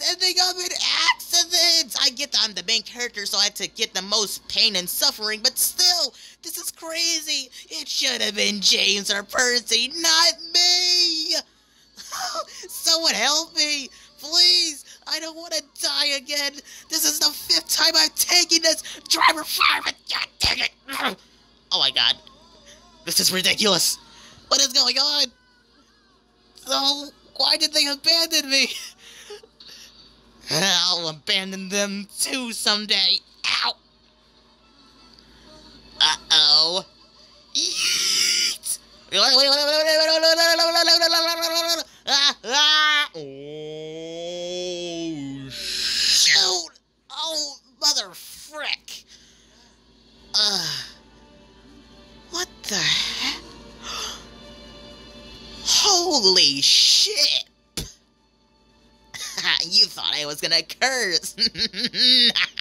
ending up in accidents. I'm the main character, so I had to get the most pain and suffering, but still, this is crazy. It should have been James or Percy, not me. Someone help me, please. I don't want to die again. This is the 5th time I've taken this driver fire, but god dang it. Oh my god. This is ridiculous. What is going on? So, why did they abandon me? I'll abandon them too someday. Ow! Uh-oh. Yeet! Oh, shoot! Oh, mother frick! What the heck? Holy shit! You thought I was gonna curse.